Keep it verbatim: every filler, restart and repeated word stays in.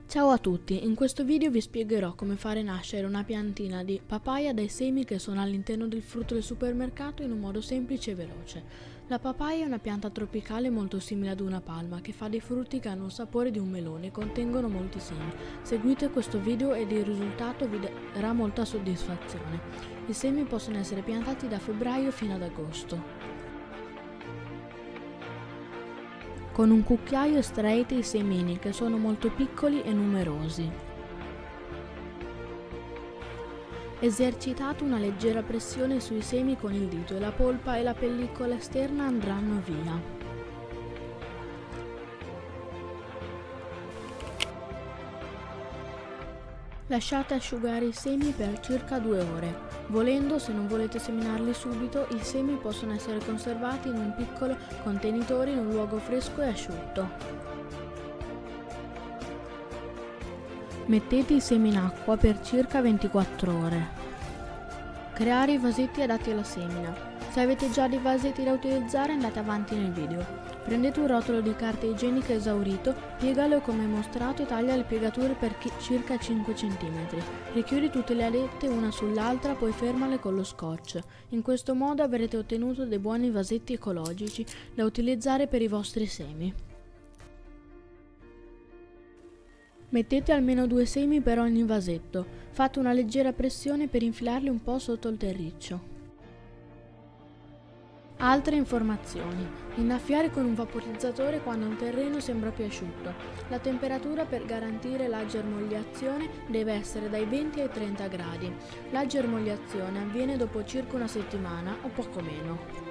Ciao a tutti, in questo video vi spiegherò come fare nascere una piantina di papaya dai semi che sono all'interno del frutto del supermercato in un modo semplice e veloce. La papaya è una pianta tropicale molto simile ad una palma che fa dei frutti che hanno il sapore di un melone e contengono molti semi. Seguite questo video ed il risultato vi darà molta soddisfazione. I semi possono essere piantati da febbraio fino ad agosto. Con un cucchiaio estraete i semini che sono molto piccoli e numerosi. Esercitate una leggera pressione sui semi con il dito e la polpa e la pellicola esterna andranno via. Lasciate asciugare i semi per circa due ore. Volendo, se non volete seminarli subito, i semi possono essere conservati in un piccolo contenitore in un luogo fresco e asciutto. Mettete i semi in acqua per circa ventiquattro ore. Creare i vasetti adatti alla semina. Se avete già dei vasetti da utilizzare, andate avanti nel video. Prendete un rotolo di carta igienica esaurito, piegalo come mostrato e taglia le piegature per circa cinque centimetri. Richiudi tutte le alette una sull'altra, poi fermale con lo scotch. In questo modo avrete ottenuto dei buoni vasetti ecologici da utilizzare per i vostri semi. Mettete almeno due semi per ogni vasetto. Fate una leggera pressione per infilarli un po' sotto il terriccio. Altre informazioni. Innaffiare con un vaporizzatore quando il terreno sembra più asciutto. La temperatura per garantire la germogliazione deve essere dai venti ai trenta gradi. La germogliazione avviene dopo circa una settimana o poco meno.